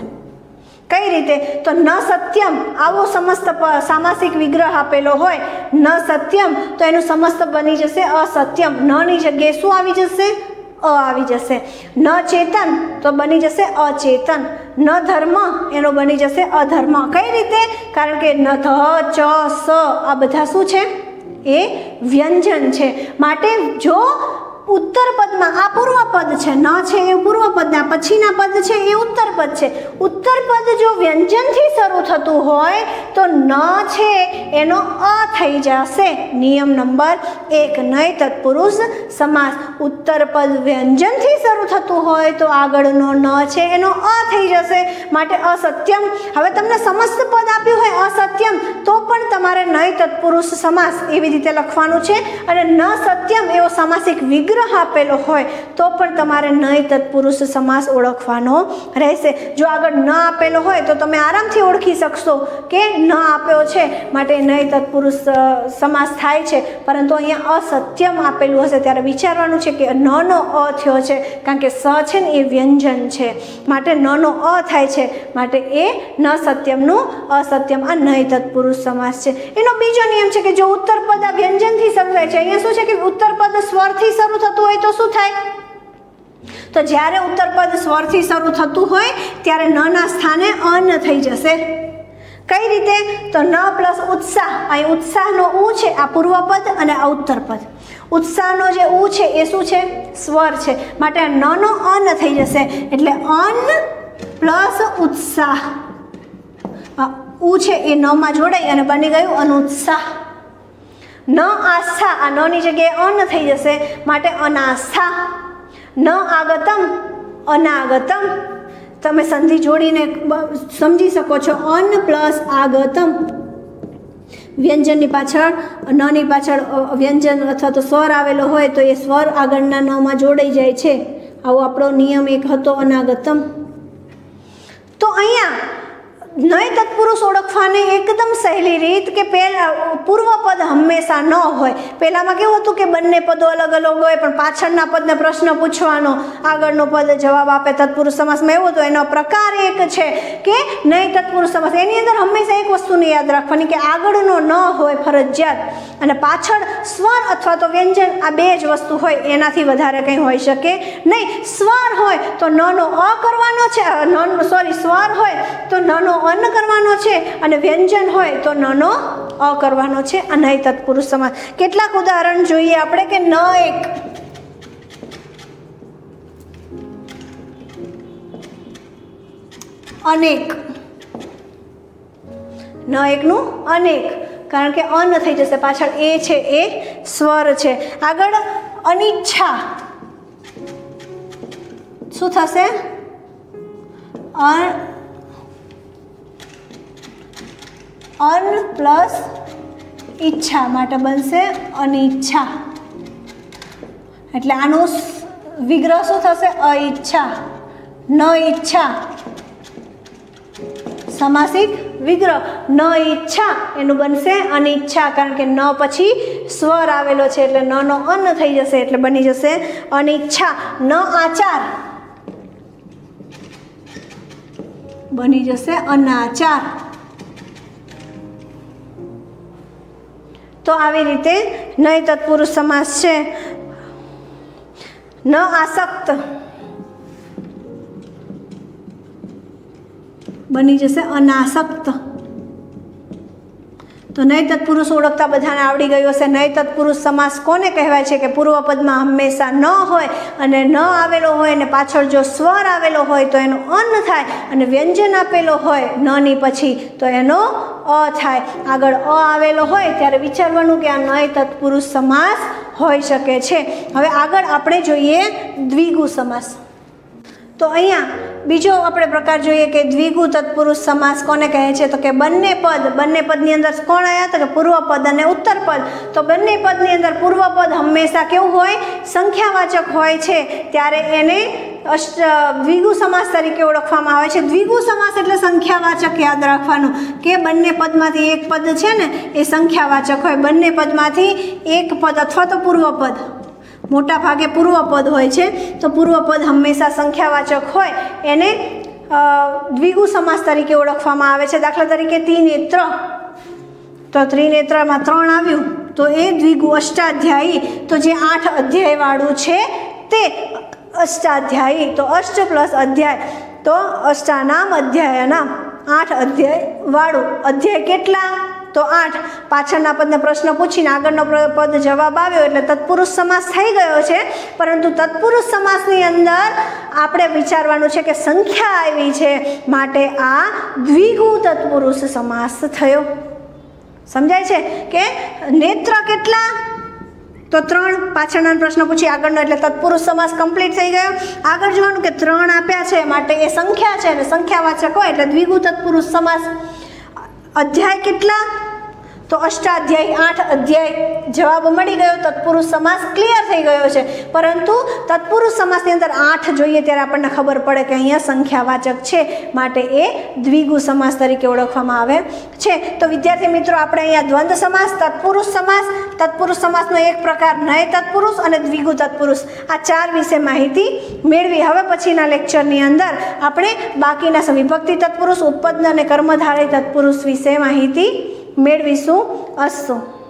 [SPEAKER 1] કઈ રીતે? તો ન સત્યમ આવો સમસ્ત સામાસિક વિગ્રહ આપેલો હોય ન સત્યમ તો એનું સમસ્ત બની જશે અસત્યમ. ન ની જગ્યાએ શું આવી જશે? અ આવી જશે. ન ચેતન તો બની જશે અચેતન. ન ધર્મ એનો બની જશે અધર્મ. કઈ રીતે? કારણ કે ન ધ ચ સ આ બધા શું છે? એ વ્યંજન છે. માટે જો ઉત્તર પદમાં આ પૂર્વ પદ છે, ન છે એ પૂર્વ પદના પછીના પદ છે એ ઉત્તર પદ છે. ઉત્તર પદ જો વ્યંજનથી શરૂ થતું હોય તો ન છે એનો અ થઈ જશે. નિયમ નંબર એક નય તત્પુરુષ સમાસ. ઉત્તર પદ વ્યંજનથી શરૂ થતું હોય તો આગળનો ન છે એનો અ થઈ જશે. માટે અસત્યમ. હવે તમને સમસ્ત પદ આપ્યું હોય અસત્યમ તો પણ તમારે નય તત્પુરુષ સમાસ એવી રીતે લખવાનું છે. અને ન સત્યમ એવો સામાસિક વિગ્રહ આપેલો હોય તો પણ તમારે નય તત્પુરુષ સમાસ ઓળખવાનો રહેશે. જો આગળ ન આપેલો હોય તો તમે આરામથી ઓળખી શકશો કે ન આપ્યો છે માટે નય તત્પુરુષ સમાસ થાય છે. પરંતુ અહીંયા અસત્યમ આપેલું હશે ત્યારે વિચારવાનું છે કે ન નો અ થયો છે કારણ કે સ છે ને એ વ્યંજન છે માટે ન નો અ થાય છે માટે એ ન સત્યમનું અસત્યમ આ નય તત્પુરુષ સમાસ છે. એનો બીજો નિયમ છે કે જો ઉત્તર પદ આ વ્યંજનથી શરૂ થાય છે, અહીંયા શું છે કે ઉત્તર પદ સ્વરથી શરૂ થતું હોય તો શું થાય? તો જ્યારે ઉત્તર પદ સ્વરથી શરૂ થતું હોય ત્યારે ન ના સ્થાને અન થઈ જશે. કઈ રીતે? તો ન પ્લસ ઉત્સાહ. અહીં ઉત્સાહનો ઉ છે આ પૂર્વ પદ અને આ ઉત્તર પદ. ઉત્સાહનો જે ઉ છે એ શું છે? સ્વર છે. માટે ન નો અન થઈ જશે એટલે અન પ્લસ ઉત્સાહ. ઉ છે એ ન માં જોડાઈ અને બની ગયું અનુત્સાહ. ન આસ્થા આ ન ની જગ્યાએ અન થઈ જશે માટે અનાસ્થા. ન આગતમ અનાગતમ. તમે સંધિ જોડીને સમજી શકો છો. અન પ્લસ આગતમ. વ્યંજનની પાછળ ન ની પાછળ વ્યંજન અથવા તો સ્વર આવેલો હોય તો એ સ્વર આગળના ન માં જોડાઈ જાય છે. આવો આપણો નિયમ એક હતો અનાગતમ. તો અહીંયા નય તત્પુરુષ ઓળખવાની એકદમ સહેલી રીત કે પહેલા પૂર્વ પદ હંમેશા ન હોય. પહેલામાં કેવું હતું કે બંને પદો અલગ અલગ હોય પણ પાછળના પદને પ્રશ્ન પૂછવાનો, આગળનો પદ જવાબ આપે. તત્પુરુષ સમાસમાં એવું હતું. એનો પ્રકાર એક છે કે નય તત્પુરુષ સમાસ. એની અંદર હંમેશા એક વસ્તુને યાદ રાખવાની કે આગળનો ન હોય ફરજિયાત અને પાછળ સ્વર અથવા તો વ્યંજન આ બે જ વસ્તુ હોય, એનાથી વધારે કંઈ હોઈ શકે નહીં. સ્વર હોય તો ન નો અ કરવાનો છે, ન સોરી સ્વર હોય તો ન નો અન કરવાનો છે અને વ્યંજન હોય તો ન નો અ કરવાનો છે. આ નય તત્પુરુષ સમાસ. કેટલાક ઉદાહરણ જોઈએ આપણે કે ન એક અનેક. ન એકનું અનેક કારણ કે અન થઈ જશે. પાછળ એ છે એ સ્વર છે. આગળ અનિચ્છા શું થશે? અન અન પ્લસ ઈચ્છા માટે બનશે અનિચ્છા. એટલે આનું વિગ્રહ શું થશે? અઈચ્છા. ન ઈચ્છા સમાસિક વિગ્રહ. ન ઈચ્છા એનું બનશે અનિચ્છા, કારણ કે ન પછી સ્વર આવેલો છે એટલે ન નો અન્ન થઈ જશે એટલે બની જશે અનિચ્છા. ન આચાર બની જશે અનાચાર. તો આવી રીતે નય તત્પુરુષ સમાસ છે. ન આસક્ત બની જશે અનાસક્ત. તો નય તત્પુરુષ ઓળખતા બધાને આવડી ગયું હશે. નય તત્પુરુષ સમાસ કોને કહેવાય છે? કે પૂર્વ પદમાં હંમેશા ન હોય અને ન આવેલો હોય અને પાછળ જો સ્વર આવેલો હોય તો એનો અન્ન થાય, અને વ્યંજન આપેલો હોય ન ની પછી તો એનો અ થાય. આગળ અ આવેલો હોય ત્યારે વિચારવાનું કે આ નય તત્પુરુષ સમાસ હોઈ શકે છે. હવે આગળ આપણે જોઈએ દ્વિગુ સમાસ. તો અહીંયા બીજો આપણે પ્રકાર જોઈએ કે દ્વિગુ તત્પુરુષ સમાસ કોને કહે છે? તો કે બંને પદ, બંને પદની અંદર કોણ આવ્યા? તો કે પૂર્વ પદ અને ઉત્તર પદ. તો બંને પદની અંદર પૂર્વ પદ હંમેશા કેવું હોય? સંખ્યાવાચક હોય છે, ત્યારે એને અષ્ટ દ્વિગુ સમાસ તરીકે ઓળખવામાં આવે છે. દ્વિગુ સમાસ એટલે સંખ્યાવાચક. યાદ રાખવાનું કે બંને પદમાંથી એક પદ છે ને એ સંખ્યાવાચક હોય. બંને પદમાંથી એક પદ અથવા તો પૂર્વ પદ, મોટા ભાગે પૂર્વ પદ હોય છે, તો પૂર્વ પદ હંમેશા સંખ્યાવાચક હોય એને દ્વિગુ સમાસ તરીકે ઓળખવામાં આવે છે. દાખલા તરીકે ત્રિનેત્ર, તો ત્રિનેત્રમાં ત્રણ આવ્યું તો એ દ્વિગુ. અષ્ટાધ્યાયી તો જે આઠ અધ્યાય વાળું છે તે અષ્ટાધ્યાયી. તો અષ્ટ પ્લસ અધ્યાય તો અષ્ટાનામ અધ્યાયનામ, આઠ અધ્યાય વાળું. અધ્યાય કેટલા? તો આઠ. પાછળના પદને પ્રશ્ન પૂછીને આગળનો પદ જવાબ આવ્યો એટલે તત્પુરુષ સમાસ થઈ ગયો છે. પરંતુ તત્પુરુષ સમાસની અંદર આપણે વિચારવાનું છે કે સંખ્યા આવી છે, માટે આ દ્વિગુ તત્પુરુષ સમાસ થયો. સમજાય છે કે નેત્ર કેટલા? તો ત્રણ. પાછળના પ્રશ્ન પૂછી આગળનો એટલે તત્પુરુષ સમાસ કમ્પ્લીટ થઈ ગયો. આગળ જોવાનું કે ત્રણ આપ્યા છે માટે એ સંખ્યા છે અને સંખ્યાવાચક હોય એટલે દ્વિગુ તત્પુરુષ સમાસ. અધ્યાય કેટલા? તો અષ્ટાધ્યાયી, આઠ અધ્યાય. જવાબ મળી ગયો. તત્પુરુષ સમાસ ક્લિયર થઈ ગયો છે. પરંતુ તત્પુરુષ સમાસની અંદર આઠ જોઈએ ત્યારે આપણને ખબર પડે કે અહીંયા સંખ્યાવાચક છે, માટે એ દ્વિગુ સમાસ તરીકે ઓળખવામાં આવે છે. તો વિદ્યાર્થી મિત્રો, આપણે અહીંયા દ્વંદ્વ સમાસ, તત્પુરુષ સમાસ, તત્પુરુષ સમાસનો એક પ્રકાર નય તત્પુરુષ અને દ્વિગુ તત્પુરુષ, આ ચાર વિશે માહિતી મેળવી. હવે પછીના લેક્ચરની અંદર આપણે બાકીના વિભક્તિ તત્પુરુષ, ઉપપદ અને કર્મધારય તત્પુરુષ વિશે માહિતી મેળવીશું. અસ્તુ.